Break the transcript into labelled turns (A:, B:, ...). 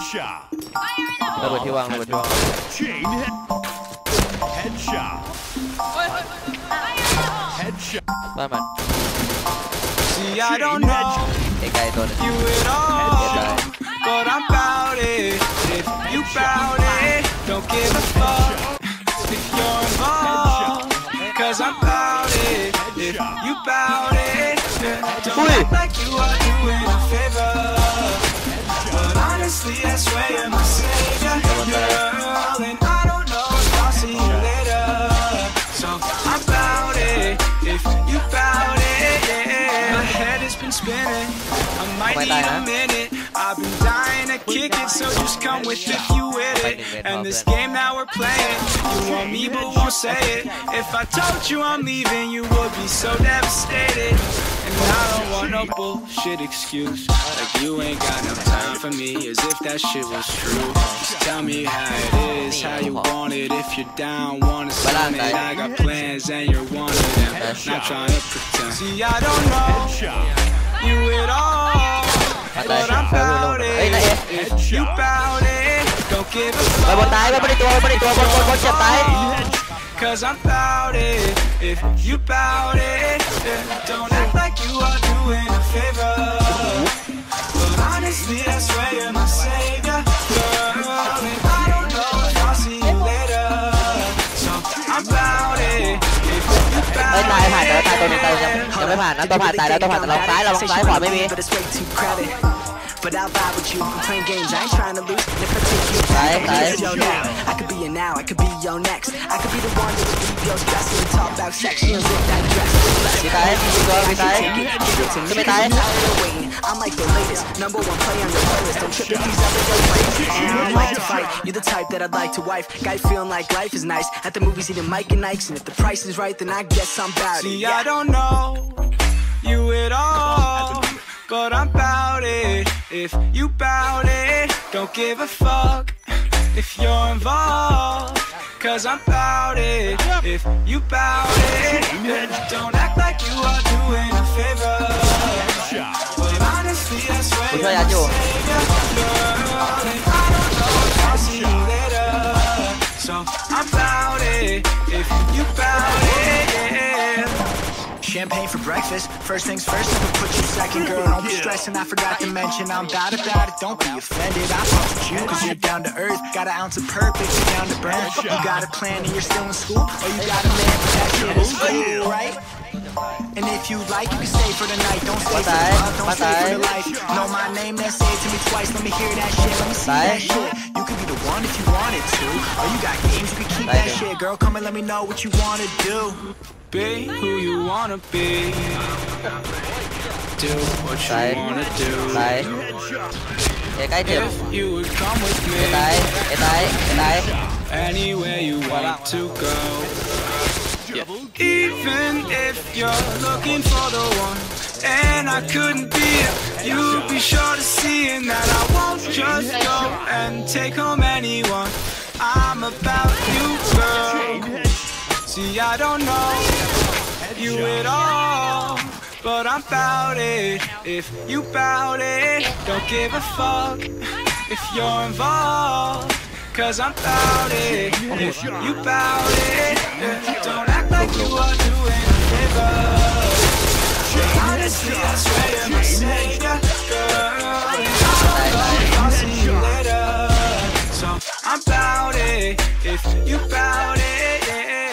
A: ระเบิดที่วางระเบิดที่วางบ้านมันไกลๆตัวนึง
B: But I'm bout it, if you bout it, don't give a fuck if you're involved. Cause I'm bout it, if you bout it, don't act like you are doing a favor. But honestly, I swear you're my savior, girl, and I don't know if I'll see you later. So I'm bout it, if you bout it, yeah. My head has been spinning, I might need a minute. I've been dying to kick it, so just come with if you with it. And this game that we're playing, you want me but won't say it. If I told you I'm leaving, you would be so devastated. And I don't want no bullshit excuse, like you ain't got no time for me, as if that shit was true. Just tell me how it is, how you want it. If you're down, wanna sign it, I got plans and you're one of them. Not trying to pretend. See, I don't know you at all.But I'm bout it, if you bout it, don't give a fuck. Cause I'm bout it, if you bout it, don't act like you are doing a favor. But honestly, I swear you're my savior, girl, and I don't know if I'll see you later. So I'm bout it, if you bout it.
A: ยังไม่ผ่านนะตัวผ่านตายแล้วตัวผ่านเราซ้ายเราซ้ายขวาไม่มี
B: But I'll vibe with you, I'm playing games, I ain't trying to lose. If I take you back, yo now, I could be your now, I could be your next. I could be the one that would leave your stress when you talk about sex. You don't zip that dress. I'm like the latest, #1 player on the playlist. Don't trip if these other girls play. And I don't like to fight, you're the type that I'd like to wife. Guy feeling like life is nice, at the movies eating Mike and Ike's. And if the price is right, then I guess I'm bout it. See, I don't know you at all.But I'm bout it, if you bout it, don't give a fuck if you're involved. Cause I'm bout it, if you bout it, don't act like you are doing a favor. But honestly, I swear you're my savior, girl, and I don't know if I'll see you later. So I'm bout it, if you bout it, yeah.Champagne for breakfast. First things first, never put you second, girl. Don't be stressing, I forgot to mention I'm bad about it. Don't be offended, I fuck with you, cause you're down to earth. Got an ounce of purpose, you're down to burn. You got a plan and you're still in school, or you got a man, but that shit is cool, right? And if you like, you can stay for the night. Don't stay for the love, don't stay for the life. Know my name, then say it to me twice. Let me hear that shit, let me see that shit. You could be the one if you wanted to, or you got games, you can keep that shit. Girl, come and let me know what you wanna do.Be who you wanna be. Do what you wanna do. If you would come with me anywhere you want to go. Even if you're looking for the one and I couldn't be it, you'd be sure to see it that I won't just go and take home anyone. I'm about you, girl. See, I don't know you at all, but I'm bout it, if you bout it, don't give a fuck if you're involved. Cause I'm bout it, if you bout it, don't act like you are doing a favor. Honestly, I swear you're my savior, girl, and I don't know if I'll see you later. So I'm bout it, if you bout it, yeah.